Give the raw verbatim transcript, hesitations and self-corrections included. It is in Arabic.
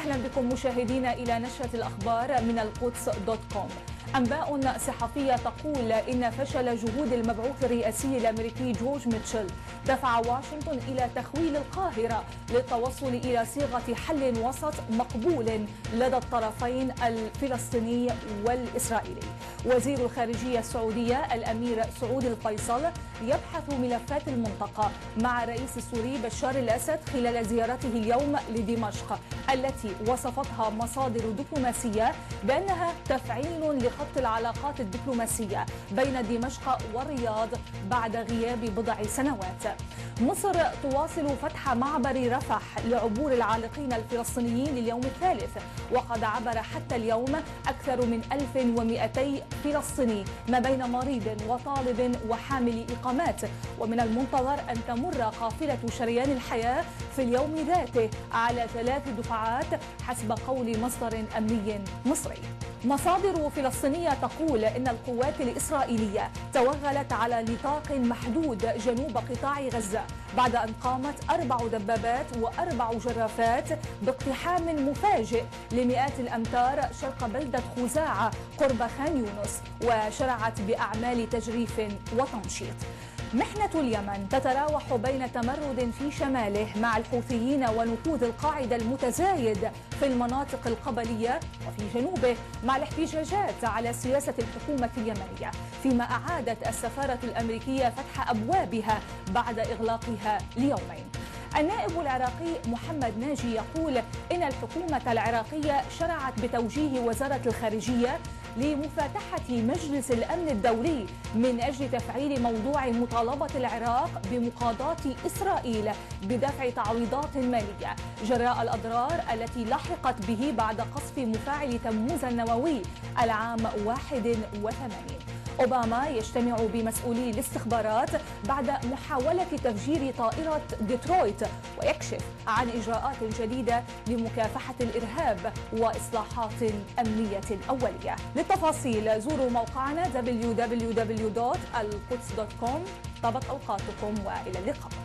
أهلا بكم مشاهدينا إلى نشرة الأخبار من القدس دوت كوم. أنباء صحفية تقول إن فشل جهود المبعوث الرئاسي الأمريكي جورج ميتشل دفع واشنطن إلى تخويل القاهرة للتوصل إلى صيغة حل وسط مقبول لدى الطرفين الفلسطيني والإسرائيلي. وزير الخارجية السعودية الأمير سعود الفيصل يبحث ملفات المنطقة مع الرئيس السوري بشار الأسد خلال زيارته اليوم لدمشق، التي وصفتها مصادر دبلوماسية بأنها تفعيل لخط العلاقات الدبلوماسية بين دمشق والرياض بعد غياب بضع سنوات. مصر تواصل فتح معبر رفح لعبور العالقين الفلسطينيين لليوم الثالث، وقد عبر حتى اليوم أكثر من ألف ومئتين فلسطيني ما بين مريض وطالب وحامل إقامات، ومن المنتظر أن تمر قافلة شريان الحياة في اليوم ذاته على ثلاث دفعات حسب قول مصدر أمني مصري. مصادر فلسطينية تقول إن القوات الإسرائيلية توغلت على نطاق محدود جنوب قطاع غزة بعد أن قامت أربع دبابات وأربع جرافات باقتحام مفاجئ لمئات الأمتار شرق بلدة خزاعة قرب خان يونس، وشرعت بأعمال تجريف وتمشيط. محنة اليمن تتراوح بين تمرد في شماله مع الحوثيين ونفوذ القاعدة المتزايد في المناطق القبلية، وفي جنوبه مع الاحتجاجات على سياسة الحكومة اليمنية، فيما أعادت السفارة الأمريكية فتح أبوابها بعد إغلاقها ليومين. النائب العراقي محمد ناجي يقول إن الحكومة العراقية شرعت بتوجيه وزارة الخارجية لمفاتحة مجلس الأمن الدولي من أجل تفعيل موضوع مطالبة العراق بمقاضاة إسرائيل بدفع تعويضات مالية جراء الأضرار التي لحقت به بعد قصف مفاعل تموز النووي العام واحد وثمانين. أوباما يجتمع بمسؤولي الاستخبارات بعد محاولة تفجير طائرة ديترويت، ويكشف عن إجراءات جديدة لمكافحة الإرهاب وإصلاحات أمنية أولية. للتفاصيل زوروا موقعنا دبليو دبليو دبليو دوت القدس دوت كوم. طابت أوقاتكم وإلى اللقاء.